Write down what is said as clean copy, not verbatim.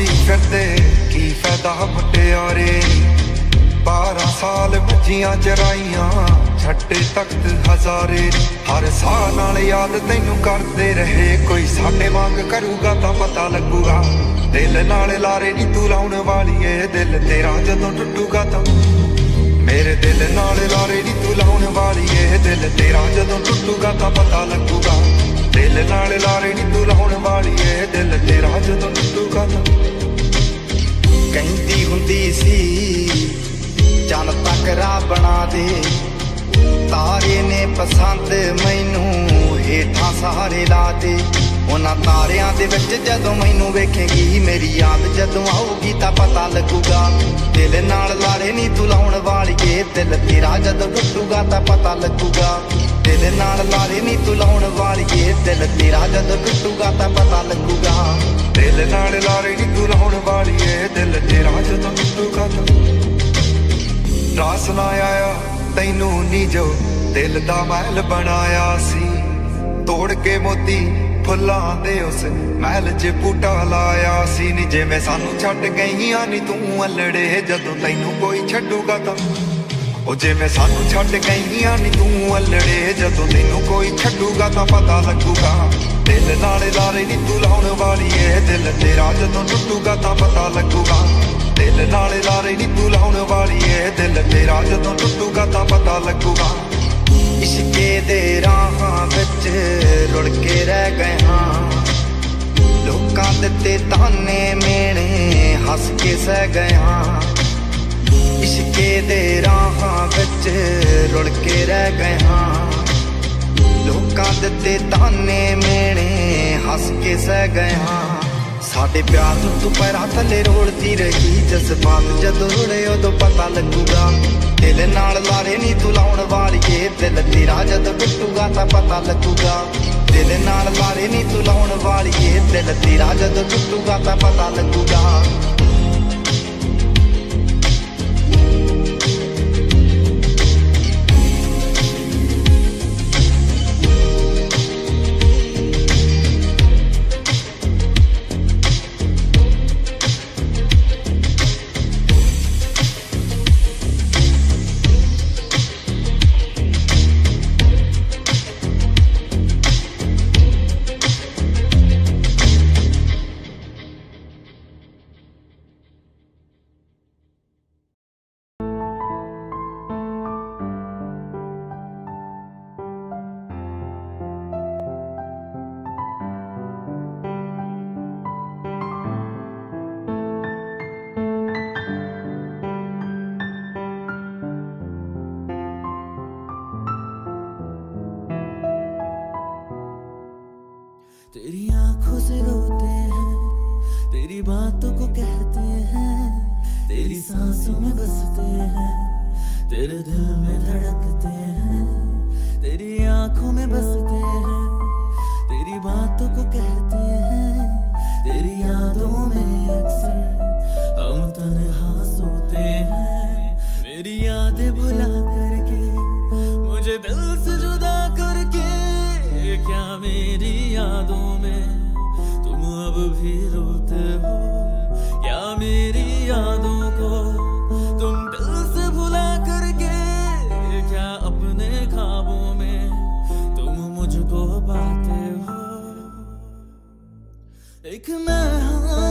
तुरी फिरदे की फायदा मुटियारे 12 साल मजियां चराइयां छट्टे तख्त हजारे हर साह नाल याद तैनू करते रहे कोई साडे वांग करूगा तां पता लगूगा दिल नाल लारे नी तू लाउण वाली ए दिल तेरा जदों टुटूगा तां मेरे दिल नाल लारे नी तू लाउण वाली ए दिल तेरा जदों टुटूगा तां पता लगूगा दिल नाल लारे नी तू लाउण वाली ए दिल तेरा जदों टुटूगा तां कहंदी हुंदी सी चन तक राह बना दे तारे ने पसंद मैनू हेठां सहारे ला दे उन्हां तारियां दे विच जदों मैनू वेखेगी मेरी याद जदों आऊगी तां पता लगूगा दिल नाल लारे नी तू लाउण वालीए दिल तेरा जदों टुटूगा तां पता लगूगा दिल नाल लारे नी तू लाउण वालीए दिल तेरा जदों टुटूगा तां पता लगूगा दिल नाल लारे नी तू लाउण वालीए दिल तेरा जदों टुटूगा तां रास ना आया तैनू नी जो दिल दा महल बनाया सी तोड़ के मोती फुल्लां दे उस महल च बूटा लाया सी नी जिवें सानू छड्ड गईयां नी तू अल्लड़े जदों तैनू कोई छड्डूगा तां ओ जिवें सानू छड्ड गईयां नी तू अल्लड़े जदों तैनू कोई छड्डूगा तां पता लगूगा दिल नाल लारे नी तू लाउण वाली ए दिल तेरा जदों टुटूगा तां पता लगूगा दिल नाल लारे नी तू लाउण वाली ए दिल तेरा जदों टुटूगा तां पता लगूगा इश्के दे राहां विच रुड़ के रह गए हाँ लोकां दित्ते ताने मेणे हस के सह गए हाँ इश्के दे राहां विच रुड़ के रह गए हाँ लोकां दित्ते ताने मेणे हस के सह गए हाँ साडे प्यार नूं तू पैरां थल्ले रोड़दी रही जज्बात जदों रुड़े उदों पता लगूगा दिल नाल लारे नी तू लाउण वालीए दिल तेरा जदों टुटूगा तां पता लगूगा दिल नाल लारे नी तू लाउण वालीए दिल तेरा जदों टुटूगा तां पता लगूगा तेरी आंखों से रोते हैं तेरी बातों को कहते हैं तेरी सांसों में बसते हैं तेरे दिल में धड़कते हैं तेरी आंखों में बसते हैं तेरी बातों को कहते हैं तेरी यादों में अक्सर हम तन्हा सोते हैं मेरी यादें भुला करके मुझे दिल से जुदा करके क्या मेरी यादों में तुम अब भी रोते हो क्या मेरी यादों को तुम दिल से भुला करके क्या अपने ख्वाबों में तुम मुझको पाते हो एक मैं